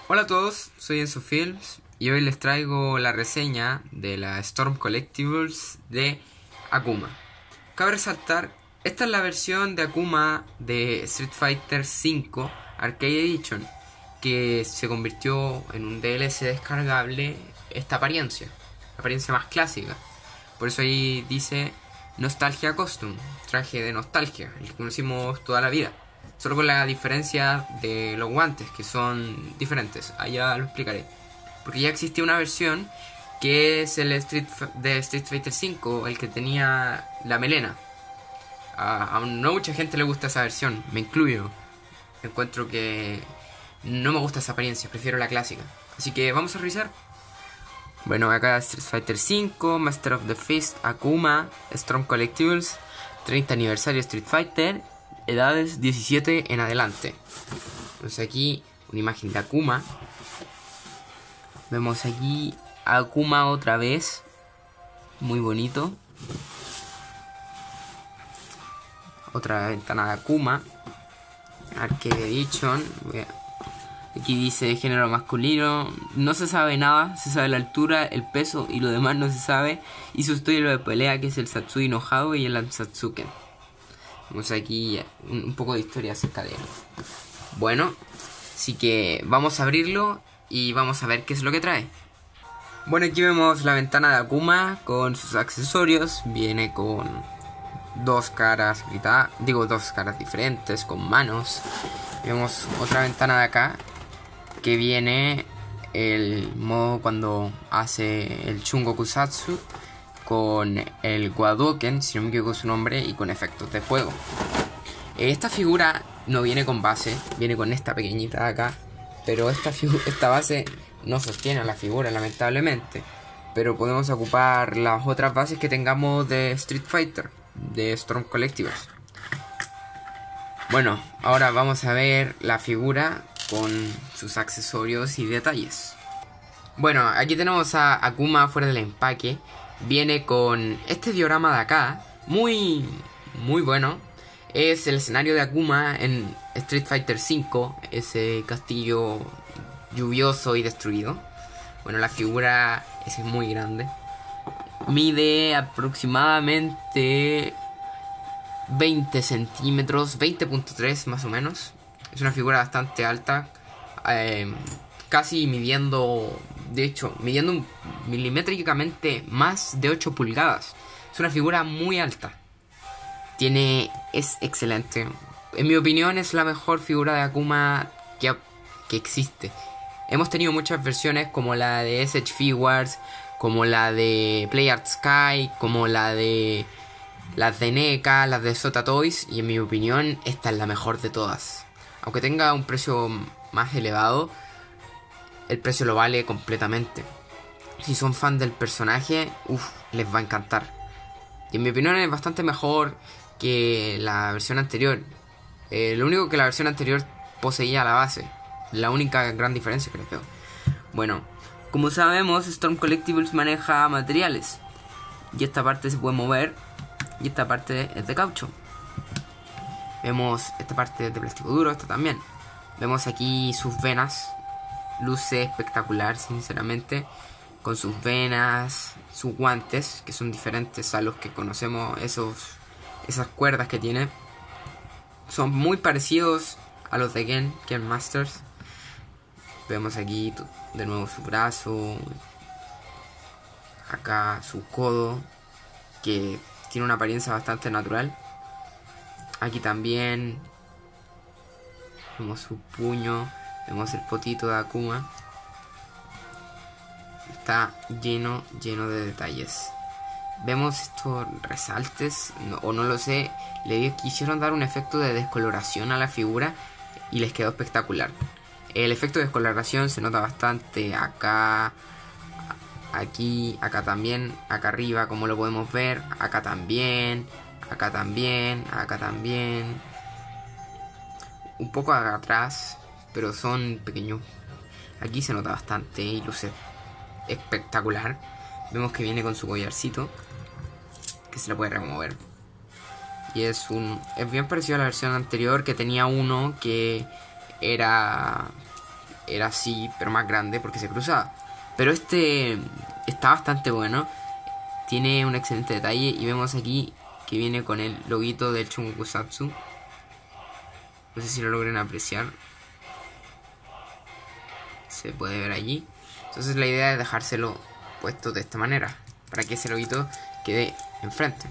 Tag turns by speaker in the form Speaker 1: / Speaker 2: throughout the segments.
Speaker 1: Hola a todos, soy Enzo Films y hoy les traigo la reseña de la Storm Collectibles de Akuma. Cabe resaltar, esta es la versión de Akuma de Street Fighter V Arcade Edition, que se convirtió en un DLC descargable esta apariencia, la apariencia más clásica. Por eso ahí dice Nostalgia Costume, traje de nostalgia, el que conocimos toda la vida. Solo con la diferencia de los guantes, que son diferentes. Allá lo explicaré. Porque ya existía una versión que es el de Street Fighter V, el que tenía la melena. A no mucha gente le gusta esa versión, me incluyo. Encuentro que no me gusta esa apariencia, prefiero la clásica. Así que vamos a revisar. Bueno, acá Street Fighter V, Master of the Fist, Akuma, Storm Collectibles, 30 aniversario Street Fighter, edades 17 en adelante. Entonces aquí una imagen de Akuma. Vemos aquí a Akuma otra vez, muy bonito. Otra ventana de Akuma, Arcade Edition. Aquí dice género masculino, no se sabe nada, se sabe la altura, el peso y lo demás no se sabe. Y su estilo de pelea, que es el Satsui no Hado y el Ansatsuken. Vemos aquí un poco de historia acerca de él. Bueno, así que vamos a abrirlo y vamos a ver qué es lo que trae. Bueno, aquí vemos la ventana de Akuma con sus accesorios. Viene con dos caras diferentes, con manos. Vemos otra ventana de acá que viene el modo cuando hace el Chungokusatsu con el Wadoken, si no me equivoco su nombre, y con efectos de fuego. Esta figura no viene con base, viene con esta pequeñita de acá, pero esta base no sostiene a la figura, lamentablemente. Pero podemos ocupar las otras bases que tengamos de Street Fighter, de Storm Collectibles. Bueno, ahora vamos a ver la figura con sus accesorios y detalles. Bueno, aquí tenemos a Akuma fuera del empaque. Viene con este diorama de acá, muy bueno. Es el escenario de Akuma en Street Fighter V, ese castillo lluvioso y destruido. Bueno, la figura es muy grande. Mide aproximadamente 20 centímetros, 20.3 más o menos. Es una figura bastante alta, casi midiendo, de hecho, midiendo milimétricamente más de 8 pulgadas. Es una figura muy alta. Es excelente. En mi opinión es la mejor figura de Akuma que existe. Hemos tenido muchas versiones como la de SH Figures, como la de Play Art Sky, como las de NECA, las de Sota Toys, y en mi opinión esta es la mejor de todas. Aunque tenga un precio más elevado, el precio lo vale completamente. Si son fan del personaje, les va a encantar. Y en mi opinión es bastante mejor que la versión anterior. Lo único que la versión anterior poseía la base. La única gran diferencia que les veo. Bueno, como sabemos, Storm Collectibles maneja materiales. Y esta parte se puede mover. Y esta parte es de caucho. Vemos esta parte de plástico duro, esta también. Vemos aquí sus venas. Luce espectacular, sinceramente. Con sus venas, sus guantes, que son diferentes a los que conocemos. Esas cuerdas que tiene son muy parecidos a los de Gen Masters. Vemos aquí de nuevo su brazo. Acá su codo, que tiene una apariencia bastante natural. Aquí también vemos su puño, vemos el potito de Akuma. Está lleno de detalles. Vemos estos resaltes, o no lo sé, quisieron dar un efecto de descoloración a la figura y les quedó espectacular. El efecto de descoloración se nota bastante acá, aquí, acá también, acá arriba como lo podemos ver, acá también, acá también, acá también, un poco acá atrás, pero son pequeños. Aquí se nota bastante y luce espectacular. Vemos que viene con su collarcito, que se le puede remover. Y es bien parecido a la versión anterior, que tenía uno que era era así, pero más grande porque se cruzaba. Pero este está bastante bueno. Tiene un excelente detalle y vemos aquí que viene con el loguito del Chungokusatsu. No sé si lo logren apreciar. Se puede ver allí. Entonces la idea es dejárselo puesto de esta manera, para que ese loguito quede enfrente.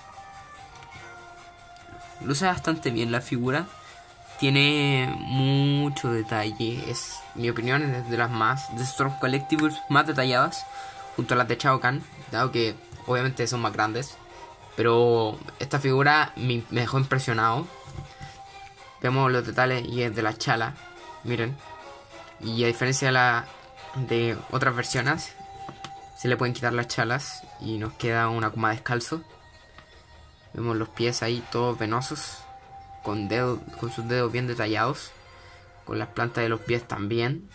Speaker 1: Luce bastante bien la figura. Tiene mucho detalle. Es, mi opinión, es de las más de Storm Collectibles más detalladas, junto a las de Shao Kahn, dado que obviamente son más grandes. Pero esta figura me dejó impresionado. Vemos los detalles y es de la chala. Miren. Y a diferencia de otras versiones, se le pueden quitar las chalas y nos queda un Akuma descalzo. Vemos los pies ahí todos venosos, con sus dedos bien detallados, con las plantas de los pies también.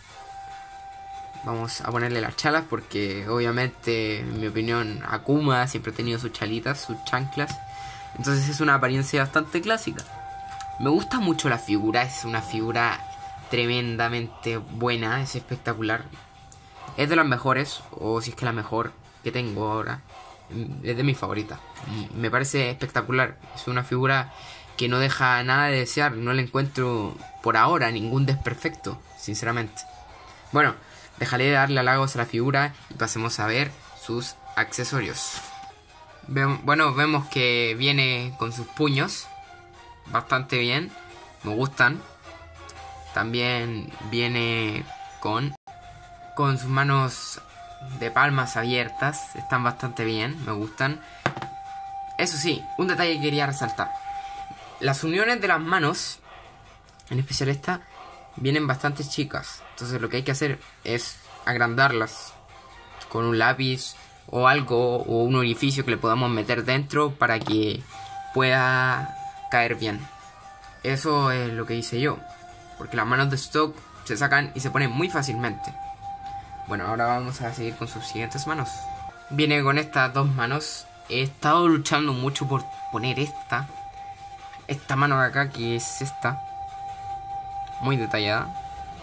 Speaker 1: Vamos a ponerle las chalas porque obviamente, en mi opinión, Akuma siempre ha tenido sus chalitas, sus chanclas. Entonces es una apariencia bastante clásica. Me gusta mucho la figura, es una figura tremendamente buena, es espectacular. Es de las mejores, o si es que la mejor que tengo ahora. Es de mis favoritas. Me parece espectacular. Es una figura que no deja nada de desear. No le encuentro por ahora ningún desperfecto, sinceramente. Bueno, dejaré de darle halagos a la figura y pasemos a ver sus accesorios. Bueno, vemos que viene con sus puños bastante bien, me gustan. También viene con sus manos de palmas abiertas, están bastante bien, me gustan. Eso sí, un detalle que quería resaltar: las uniones de las manos, en especial esta, vienen bastante chicas. Entonces lo que hay que hacer es agrandarlas con un lápiz o algo, o un orificio que le podamos meter dentro para que pueda caer bien. Eso es lo que hice yo, porque las manos de stock se sacan y se ponen muy fácilmente. Bueno, ahora vamos a seguir con sus siguientes manos. Viene con estas dos manos. He estado luchando mucho por poner esta mano de acá, que es esta, muy detallada,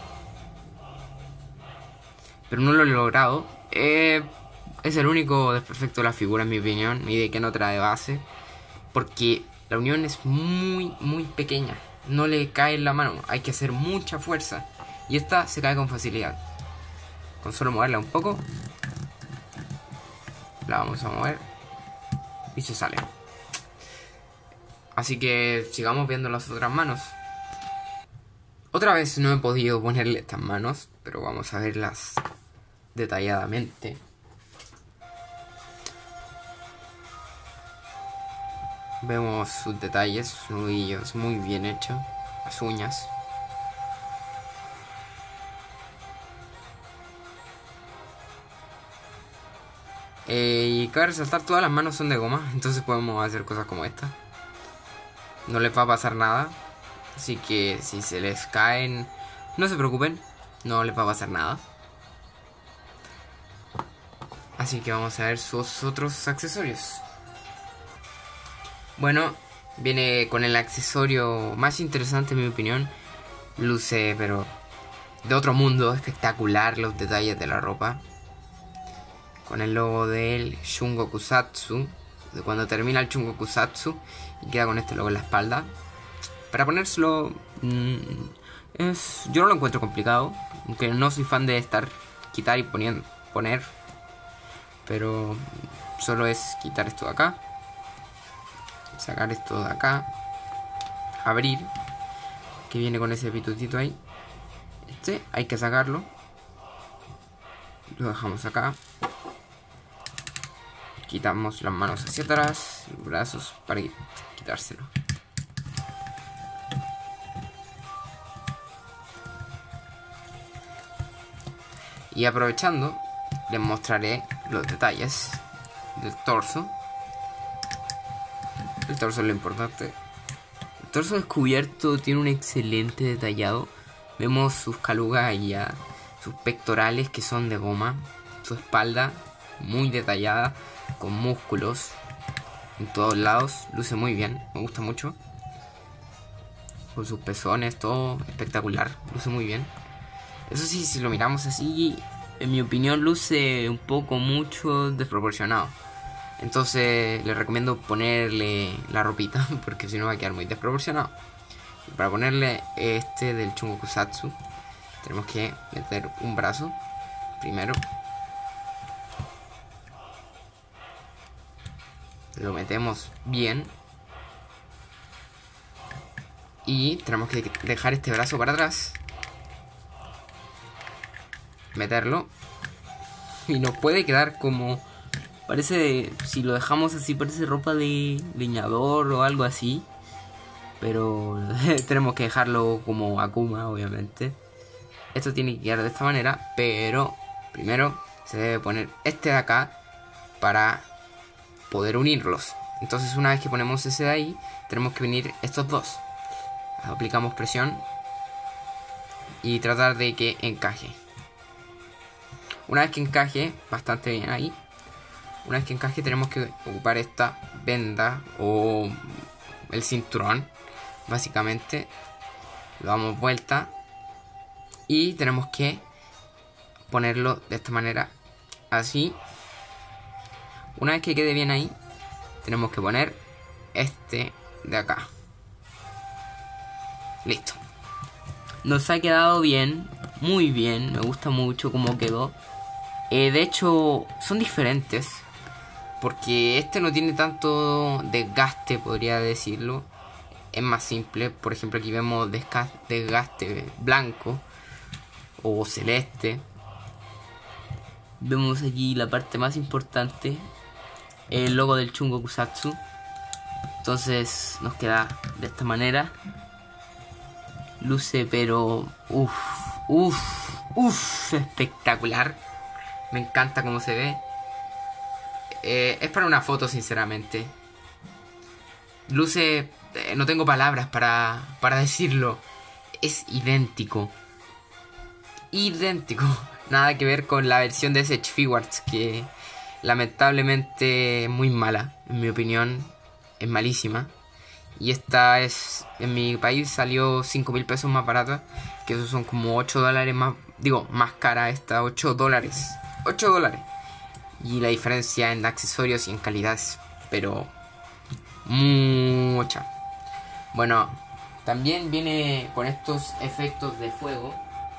Speaker 1: pero no lo he logrado. Es el único desperfecto de la figura, en mi opinión, y de que no trae base, porque la unión es muy pequeña. No le cae en la mano, hay que hacer mucha fuerza, y esta se cae con facilidad. Con solo moverla un poco, la vamos a mover y se sale. Así que sigamos viendo las otras manos. Otra vez no he podido ponerle estas manos, pero vamos a verlas detalladamente. Vemos sus detalles, sus nudillos muy bien hechos, las uñas. Y cabe resaltar, todas las manos son de goma, entonces podemos hacer cosas como esta. No les va a pasar nada, así que si se les caen, no se preocupen, no les va a pasar nada. Así que vamos a ver sus otros accesorios. Bueno, viene con el accesorio más interesante en mi opinión. Luce pero de otro mundo, espectacular los detalles de la ropa. Con el logo del Shungokusatsu, de cuando termina el Shungokusatsu, y queda con este logo en la espalda. Para ponérselo, yo no lo encuentro complicado, aunque no soy fan de quitar y poner, pero solo es quitar esto de acá, sacar esto de acá, abrir, que viene con ese pitutito ahí. Este hay que sacarlo, lo dejamos acá. Quitamos las manos hacia atrás, los brazos, para quitárselo. Y aprovechando, les mostraré los detalles del torso. El torso es lo importante. El torso descubierto tiene un excelente detallado. Vemos sus calugas allá, sus pectorales que son de goma, su espalda muy detallada, con músculos en todos lados, luce muy bien, me gusta mucho. Con sus pezones, todo espectacular, luce muy bien. Eso sí, si lo miramos así, en mi opinión luce un poco mucho desproporcionado. Entonces les recomiendo ponerle la ropita, porque si no va a quedar muy desproporcionado. Para ponerle este del Chungokusatsu, tenemos que meter un brazo primero. Lo metemos bien. Y tenemos que dejar este brazo para atrás. Meterlo. Y nos puede quedar como... Parece, si lo dejamos así, parece ropa de leñador o algo así. Pero tenemos que dejarlo como Akuma, obviamente. Esto tiene que quedar de esta manera. Pero primero se debe poner este de acá para poder unirlos. Entonces una vez que ponemos ese de ahí, tenemos que unir estos dos. Aplicamos presión y tratar de que encaje. Una vez que encaje, bastante bien ahí. Una vez que encaje tenemos que ocupar esta venda o el cinturón. Básicamente lo damos vuelta y tenemos que ponerlo de esta manera, así. Una vez que quede bien ahí, tenemos que poner este de acá. Listo. Nos ha quedado bien, muy bien, me gusta mucho cómo quedó. De hecho, son diferentes, porque este no tiene tanto desgaste, podría decirlo. Es más simple. Por ejemplo, aquí vemos desgaste blanco o celeste. Vemos aquí la parte más importante, el logo del Chungokusatsu. Entonces nos queda de esta manera. Luce pero espectacular. Me encanta cómo se ve. Es para una foto, sinceramente. Luce... no tengo palabras para decirlo. Es idéntico. Idéntico. Nada que ver con la versión de Sech Figuarts, que lamentablemente es muy mala. En mi opinión, es malísima. Y esta es, en mi país salió 5.000 pesos más barata. Que esos son como 8 dólares más. Digo, más cara esta, 8 dólares. 8 dólares. Y la diferencia en accesorios y en calidad es, pero mucha. Bueno, también viene con estos efectos de fuego.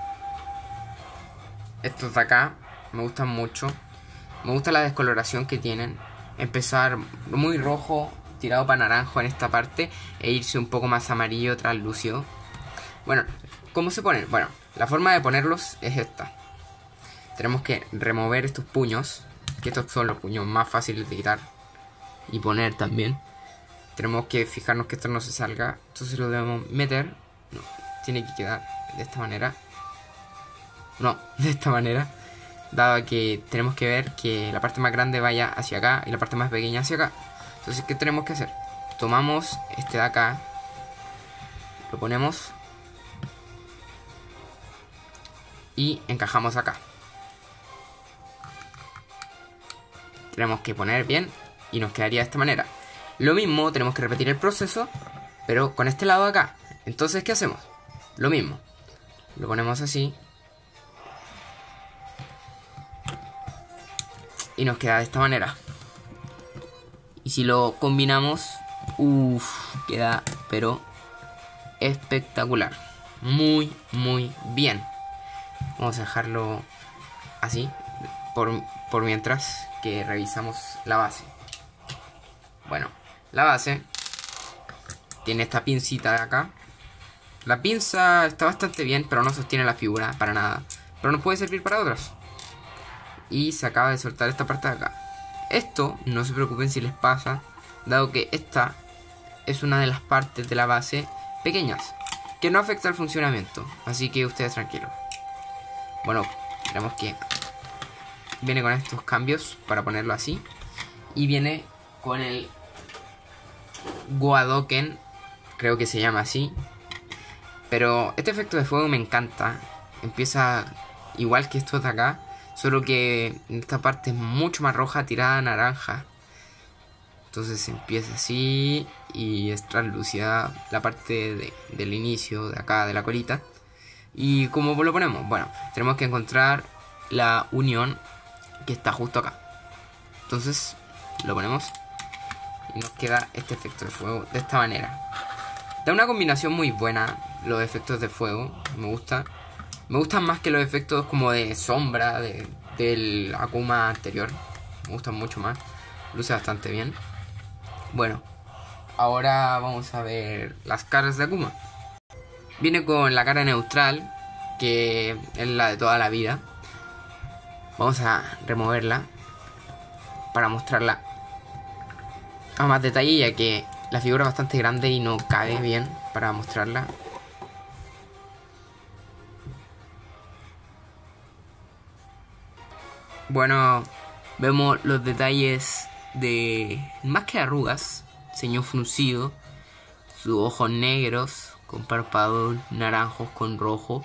Speaker 1: Estos de acá me gustan mucho. Me gusta la descoloración que tienen. Empezar muy rojo, tirado para naranjo en esta parte, e irse un poco más amarillo, translúcido. Bueno, ¿cómo se ponen? Bueno, la forma de ponerlos es esta. Tenemos que remover estos puños, que estos son los puños más fáciles de quitar y poner también. Tenemos que fijarnos que esto no se salga. Entonces lo debemos meter. No, tiene que quedar de esta manera. No, de esta manera. Dado que tenemos que ver que la parte más grande vaya hacia acá y la parte más pequeña hacia acá. Entonces, ¿qué tenemos que hacer? Tomamos este de acá, lo ponemos y encajamos acá. Tenemos que poner bien y nos quedaría de esta manera. Lo mismo, tenemos que repetir el proceso, pero con este lado de acá. Entonces, ¿qué hacemos? Lo mismo. Lo ponemos así. Y nos queda de esta manera. Y si lo combinamos, queda pero espectacular. Muy, muy bien. Vamos a dejarlo así por mientras que revisamos la base. Bueno, la base tiene esta pincita de acá. La pinza está bastante bien, pero no sostiene la figura para nada. Pero nos puede servir para otras. Y se acaba de soltar esta parte de acá. Esto, no se preocupen si les pasa, dado que esta es una de las partes de la base pequeñas, que no afecta al funcionamiento. Así que ustedes tranquilos. Bueno, tenemos que... Viene con estos cambios para ponerlo así. Y viene con el Goadoken, creo que se llama así. Pero este efecto de fuego me encanta. Empieza igual que estos de acá, solo que en esta parte es mucho más roja, tirada a naranja. Entonces empieza así y es translúcida la parte del inicio de acá de la colita. ¿Y cómo lo ponemos? Bueno, tenemos que encontrar la unión que está justo acá. Entonces lo ponemos y nos queda este efecto de fuego de esta manera. Da una combinación muy buena los efectos de fuego, me gusta. Me gustan más que los efectos como de sombra del Akuma anterior. Me gustan mucho más, luce bastante bien. Bueno, ahora vamos a ver las caras de Akuma. Viene con la cara neutral, que es la de toda la vida. Vamos a removerla para mostrarla a más detalle, ya que la figura es bastante grande y no cabe bien para mostrarla. Bueno, vemos los detalles de más que arrugas, ceño fruncido, sus ojos negros con párpados naranjos con rojo.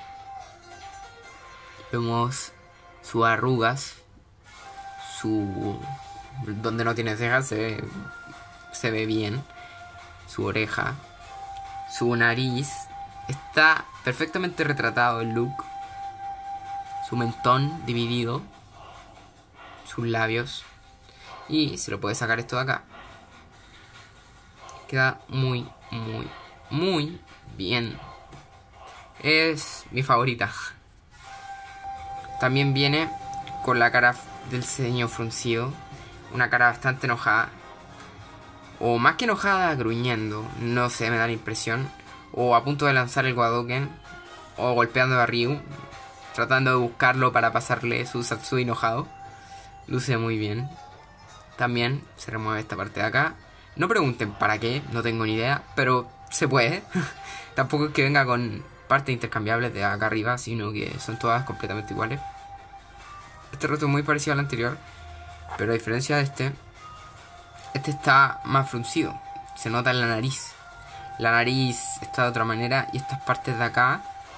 Speaker 1: Vemos sus arrugas, donde no tiene cejas se ve bien, su oreja, su nariz. Está perfectamente retratado el look, su mentón dividido, sus labios, y se lo puede sacar esto de acá. Queda muy bien. Es mi favorita. También viene con la cara del ceño fruncido, una cara bastante enojada, o más que enojada, gruñendo, no sé, me da la impresión, o a punto de lanzar el Wadoken, o golpeando a Ryu, tratando de buscarlo para pasarle su Satsui enojado. Luce muy bien. También se remueve esta parte de acá. No pregunten para qué, no tengo ni idea, pero se puede. Tampoco es que venga con partes intercambiables de acá arriba, sino que son todas completamente iguales. Este rostro es muy parecido al anterior, pero a diferencia de este está más fruncido. Se nota en la nariz. La nariz está de otra manera y estas partes de acá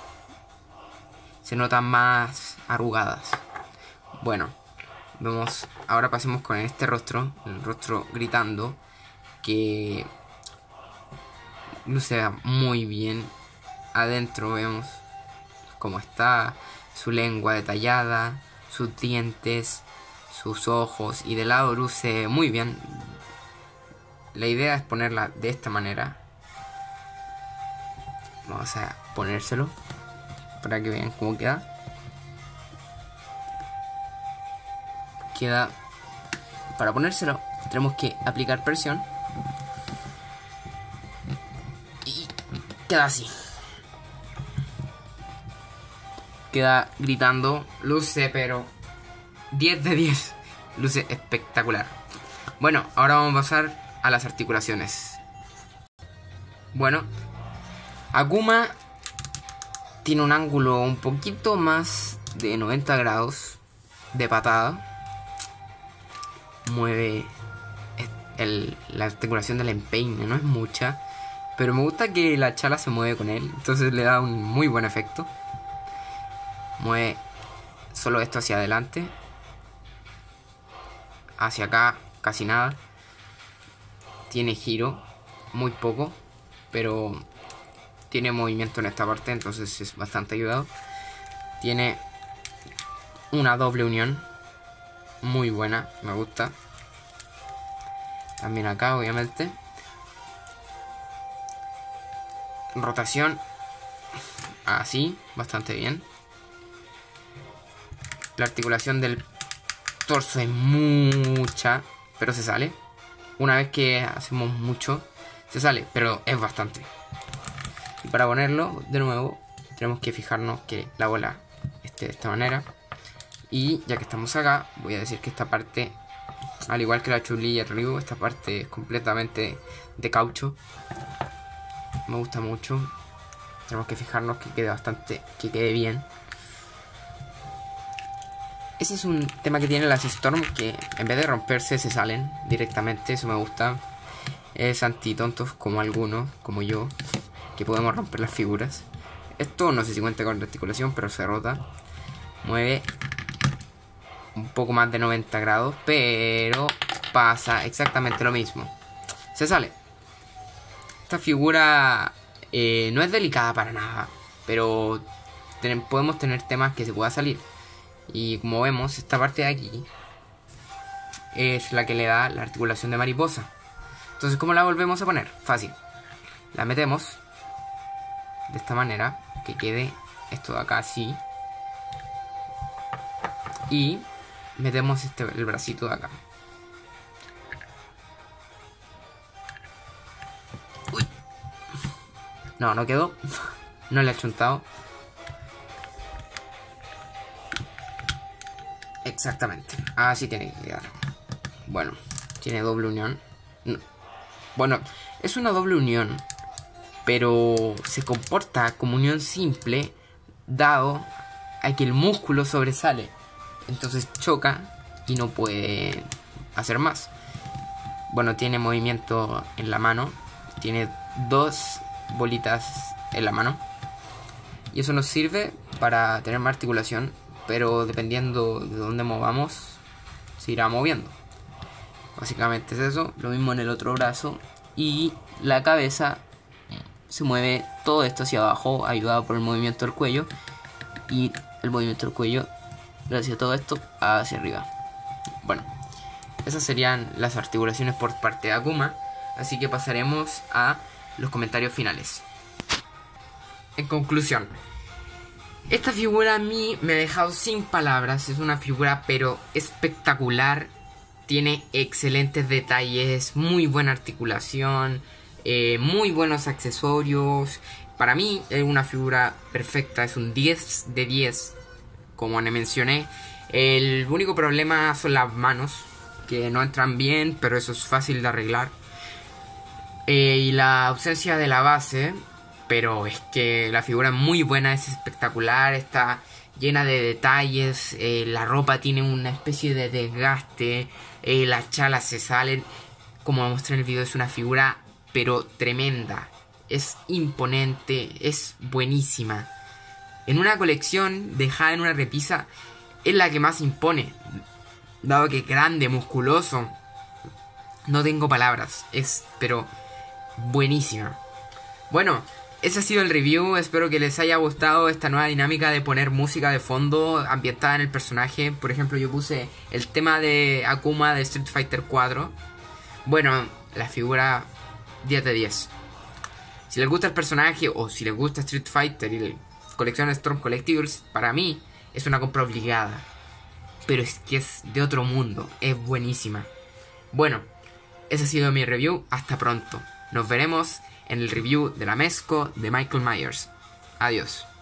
Speaker 1: se notan más arrugadas. Bueno, vemos, ahora pasemos con este rostro, el rostro gritando, que luce muy bien. Adentro vemos cómo está, su lengua detallada, sus dientes, sus ojos, y de lado luce muy bien. La idea es ponerla de esta manera. Vamos a ponérselo para que vean cómo queda. Para ponérselo tenemos que aplicar presión y queda así. Queda gritando, luce pero 10 de 10, luce espectacular. Bueno, ahora vamos a pasar a las articulaciones. Bueno, Akuma tiene un ángulo un poquito más de 90 grados de patada. Mueve la articulación del empeine, no es mucha, pero me gusta que la chala se mueve con él, entonces le da un muy buen efecto. Mueve solo esto hacia adelante, hacia acá casi nada. Tiene giro, muy poco, pero tiene movimiento en esta parte, entonces es bastante ayudado. Tiene una doble unión muy buena, me gusta. También acá, obviamente. Rotación así, bastante bien. La articulación del torso es mucha, pero se sale. Una vez que hacemos mucho, se sale, pero es bastante. Y para ponerlo, de nuevo, tenemos que fijarnos que la bola esté de esta manera. Y ya que estamos acá, voy a decir que esta parte, al igual que la Chun-Li y el Ryu, esta parte es completamente de caucho. Me gusta mucho. Tenemos que fijarnos que quede bien. Ese es un tema que tiene las Storm, que en vez de romperse se salen directamente. Eso me gusta. Es anti-tontos como algunos, como yo, que podemos romper las figuras. Esto no sé si cuenta con articulación, pero se rota. Mueve un poco más de 90 grados, pero pasa exactamente lo mismo. Se sale. Esta figura no es delicada para nada, pero podemos tener temas que se pueda salir. Y como vemos, esta parte de aquí es la que le da la articulación de mariposa. Entonces, ¿cómo la volvemos a poner? Fácil. La metemos de esta manera, que quede esto de acá así. Y metemos el bracito de acá. Uy. No quedó. No le he chuntado. Exactamente. Así tiene que quedar. Bueno, tiene doble unión. No. Bueno, es una doble unión, pero se comporta como unión simple, dado a que el músculo sobresale. Entonces choca y no puede hacer más. Bueno, tiene movimiento en la mano. Tiene 2 bolitas en la mano. Y eso nos sirve para tener más articulación, pero dependiendo de dónde movamos, se irá moviendo. Básicamente es eso. Lo mismo en el otro brazo. Y la cabeza se mueve todo esto hacia abajo, ayudado por el movimiento del cuello. Y el movimiento del cuello, gracias a todo esto, hacia arriba. Bueno, esas serían las articulaciones por parte de Akuma. Así que pasaremos a los comentarios finales. En conclusión, esta figura a mí me ha dejado sin palabras. Es una figura pero espectacular. Tiene excelentes detalles, muy buena articulación, muy buenos accesorios. Para mí es una figura perfecta, es un 10 de 10, como le mencioné. El único problema son las manos, que no entran bien, pero eso es fácil de arreglar. Y la ausencia de la base, pero es que la figura es muy buena, es espectacular, está llena de detalles. La ropa tiene una especie de desgaste, las chalas se salen. Como mostré en el video, es una figura pero tremenda, es imponente, es buenísima. En una colección dejada en una repisa es la que más impone, dado que es grande, musculoso. No tengo palabras, es pero buenísima. Bueno, ese ha sido el review. Espero que les haya gustado esta nueva dinámica de poner música de fondo ambientada en el personaje. Por ejemplo, yo puse el tema de Akuma de Street Fighter 4. Bueno, la figura 10 de 10. Si les gusta el personaje o si les gusta Street Fighter y la colección Storm Collectibles, para mí es una compra obligada. Pero es que es de otro mundo, es buenísima. Bueno, ese ha sido mi review. Hasta pronto. Nos veremos en el review de la Mezco de Michael Myers. Adiós.